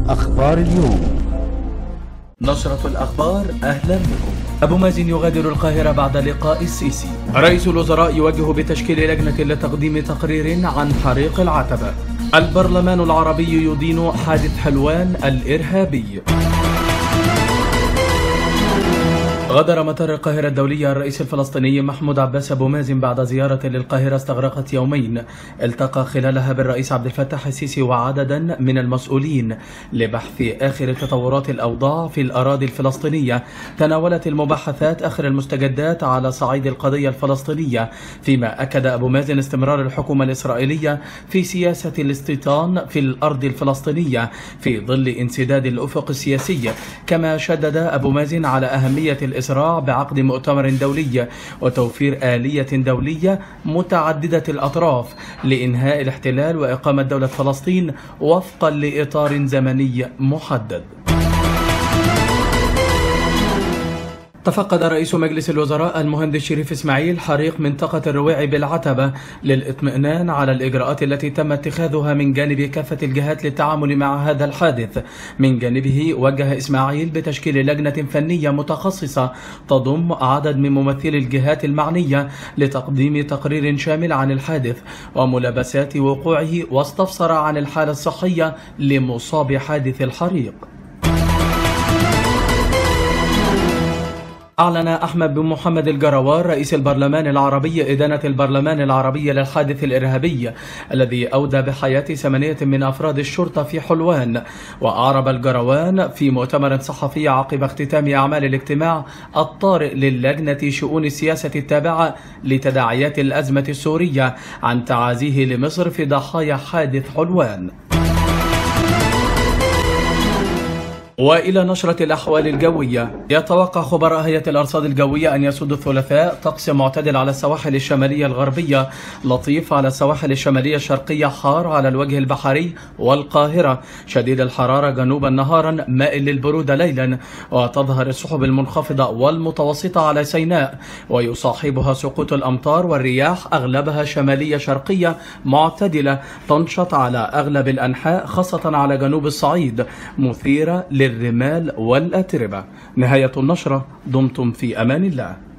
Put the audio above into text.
أخبار اليوم. نشرة الأخبار، أهلا بكم. أبو مازن يغادر القاهرة بعد لقاء السيسي. رئيس الوزراء يوجه بتشكيل لجنة لتقديم تقرير عن حريق العتبة. البرلمان العربي يدين حادث حلوان الإرهابي. غادر مطار القاهرة الدولية الرئيس الفلسطيني محمود عباس أبو مازن بعد زيارة للقاهرة استغرقت يومين التقى خلالها بالرئيس عبد الفتاح السيسي وعددا من المسؤولين لبحث آخر تطورات الأوضاع في الأراضي الفلسطينية. تناولت المباحثات آخر المستجدات على صعيد القضية الفلسطينية، فيما أكد أبو مازن استمرار الحكومة الإسرائيلية في سياسة الاستيطان في الأرض الفلسطينية في ظل انسداد الأفق السياسي. كما شدد أبو مازن على أهمية الإسراع بعقد مؤتمر دولي وتوفير آلية دولية متعددة الأطراف لإنهاء الاحتلال وإقامة دولة فلسطين وفقا لإطار زمني محدد. تفقد رئيس مجلس الوزراء المهندس شريف إسماعيل حريق منطقة الرويع بالعتبة للإطمئنان على الإجراءات التي تم اتخاذها من جانب كافة الجهات للتعامل مع هذا الحادث. من جانبه وجه إسماعيل بتشكيل لجنة فنية متخصصة تضم عدد من ممثلي الجهات المعنية لتقديم تقرير شامل عن الحادث وملابسات وقوعه، واستفسر عن الحالة الصحية لمصاب حادث الحريق. أعلن أحمد بن محمد الجروار رئيس البرلمان العربي إدانة البرلمان العربي للحادث الإرهابي الذي أودى بحياة 8 من أفراد الشرطة في حلوان. وأعرب الجروان في مؤتمر صحفي عقب اختتام أعمال الاجتماع الطارئ للجنة شؤون السياسة التابعة لتداعيات الأزمة السورية عن تعازيه لمصر في ضحايا حادث حلوان. وإلى نشرة الأحوال الجوية. يتوقع خبراء هيئة الأرصاد الجوية أن يسود الثلاثاء طقس معتدل على السواحل الشمالية الغربية، لطيف على السواحل الشمالية الشرقية، حار على الوجه البحري والقاهرة، شديد الحرارة جنوبا نهارا، مائل للبرودة ليلا. وتظهر السحب المنخفضة والمتوسطة على سيناء ويصاحبها سقوط الأمطار والرياح أغلبها شمالية شرقية معتدلة تنشط على أغلب الأنحاء خاصة على جنوب الصعيد، مثيرة للرمال والأتربة. نهاية النشرة. دمتم في أمان الله.